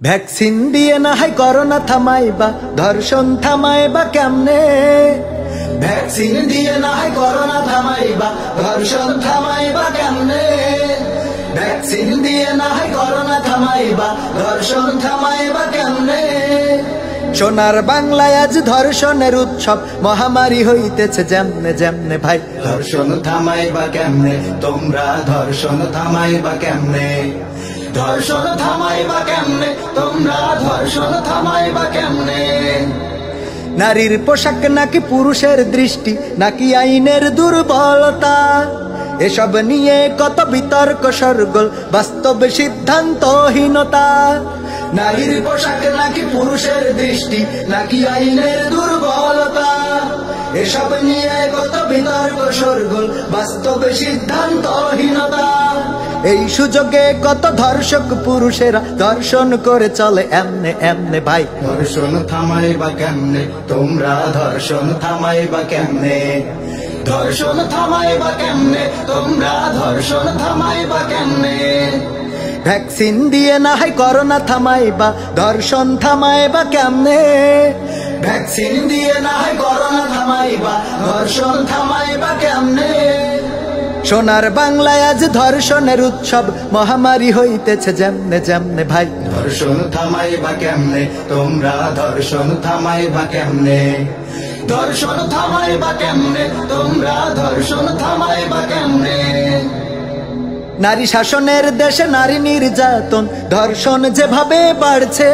Vaccine দিয়ে না হয় করোনা থামাইবা, ধর্ষণ থামাইবা কেমনে? ভ্যাকসিন দিয়ে না হয় করোনা থামাইবা, ধর্ষণ থামাইবা কেমনে? ভ্যাকসিন দিয়ে না হয় করোনা থামাইবা, ধর্ষণ থামাইবা কেমনে? সোনার বাংলায় আজ ধর্ষণের উৎসব, মহামারী হইতেছে যেমনে যেমনে ভাই। ধর্ষণ থামাইবা কেমনে তোমরা, ধর্ষণ থামাইবা কেমনে? ধর্ষণ থামাইবা কেমনে তোমরা, ধর্ষণ থামাইবা কেমনে? নারীর পোশাক নাকি পুরুষের দৃষ্টি, নাকি আইনের দুর্বলতা, এসব নিয়ে কত বিতর্ক সরগোল, বাস্তব সিদ্ধান্তহীনতা। নারীর পোশাক নাকি পুরুষের দৃষ্টি, নাকি আইনের দুর্বলতা, এসব নিয়ে কত বিতর্ক সরগোল, বাস্তব সিদ্ধান্তহীনতা। এই সুযোগে কত ধর্ষক পুরুষেরা ধর্ষণ করে চলে এমনে এমনে ভাই। ধর্ষণ থামাইবা কেমনে তোমরা, ধর্ষণ থামাইবা কেমনে? ধর্ষণ থামাইবা কেমনে তোমরা, ধর্ষণ থামাইবা কেমনে? ভ্যাকসিন দিয়ে না হয় করোনা থামাইবা, ধর্ষণ থামাইবা কেমনে? ভ্যাকসিন দিয়ে না হয় করোনা থামাইবা, ধর্ষণ থামাইবা কেমনে? সোনার বাংলায় আজ ধর্ষণের উৎসব, মহামারী হইতেছে যেমনে যেমনে ভাই। ধর্ষণ থামাইবা কেমনে তোমরা, ধর্ষণ থামাইবা কেমনে? ধর্ষণ থামাইবা কেমনে তোমরা, ধর্ষণ থামাইবা কেমনে? নারী শাসনের দেশে নারী নির্যাতন, ধর্ষণ যেভাবে বাড়ছে,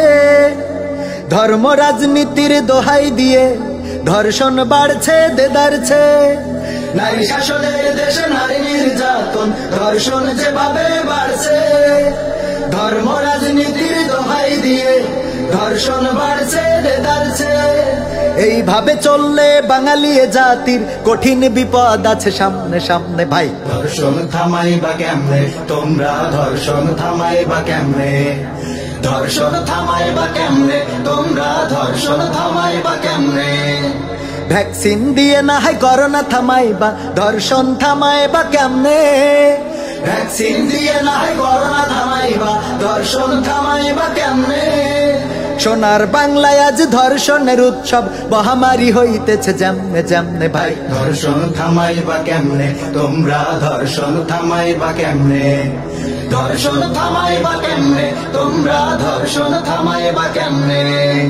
ধর্ম রাজনীতির দোহাই দিয়ে ধর্ষণ বাড়ছে দেদারছে। নারী শাসনের দেশে নারী নির্যাতন, ধর্ষণ যেভাবে বাড়ছে, ধর্ম রাজনীতির দোহাই দিয়ে ধর্ষণ বাড়ছে দেদারছে। এইভাবে চললে বাঙালি জাতির কঠিন বিপদ আছে সামনে সামনে ভাই। ধর্ষণ থামাইবা কেমনে তোমরা, ধর্ষণ থামাইবা কেমনে? ধর্ষণ থামাইবা কেমনে তোমরা, ধর্ষণ থামাইবা কেমনে? ভ্যাকসিন দিয়ে না হয় করোনা থামাইবা, ধর্ষণ থামাইবা কেমনে? ভ্যাকসিন দিয়ে না হয় করোনা থামাইবা, ধর্ষণ থামাইবা কেমনে? সোনার বাংলায় আজ ধর্ষণের উৎসব, মহামারী হইতেছে যেমনে যেমনে ভাই। ধর্ষণ থামাইবা কেমনে তোমরা, ধর্ষণ থামাইবা কেমনে? ধর্ষণ থামাইবা কেমনে তোমরা, ধর্ষণ থামাইবা কেমনে?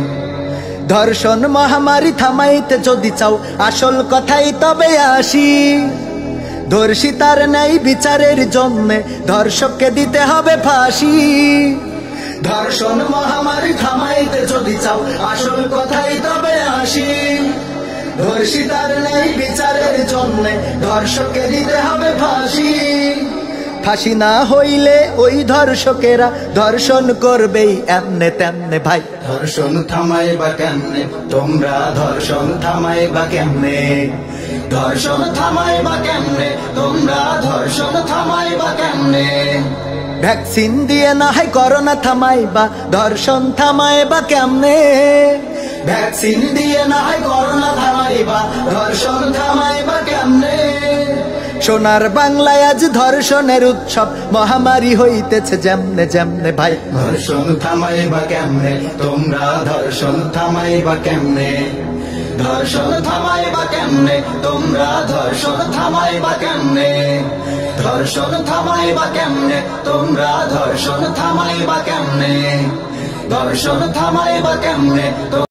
ধর্ষণ মহামারী থামাইতে যদি চাও, আসল কথাই তবে আসি। ধর্ষিতার ন্যায় বিচারের জন্যে ধর্ষককে দিতে হবে ফাঁসি। ধর্ষণ মহামারী থামাইতে যদি চাও, আসল কথাই তবে আসি। ধর্ষিতার ন্যায় বিচারের জন্যে ধর্ষককে দিতে হবে ফাঁসি। ফাঁসি না হইলে ওই ধর্ষকেরা ধর্ষণ করবেই এমনে তেমনে ভাই। ধর্ষণ থামাইবা কেমনে তোমরা, ধর্ষণ থামাইবা কেমনে? ধর্ষণ থামাইবা কেমনে তোমরা, ধর্ষণ থামাইবা কেমনে? ভ্যাকসিন দিয়ে না হয় করোনা থামাইবা, ধর্ষণ থামাইবা কেমনে? ভ্যাকসিন দিয়ে না হয় করোনা থামাইবা, ধর্ষণ থামাইবা কেমনে? সোনার বাংলায় আজ ধর্ষণের উৎসব, মহামারী হইতেছে যেমনে যেমনে ভাই। ধর্ষণ থামাইবা কেমনে তোমরা, ধর্ষণ থামাইবা কেমনে? ধর্ষণ থামাইবা কেমনে তোমরা, ধর্ষণ থামাইবা কেমনে? ধর্ষণ থামাইবা কেমনে তোমরা, ধর্ষণ থামাইবা কেমনে? ধর্ষণ থামাইবা কেমনে?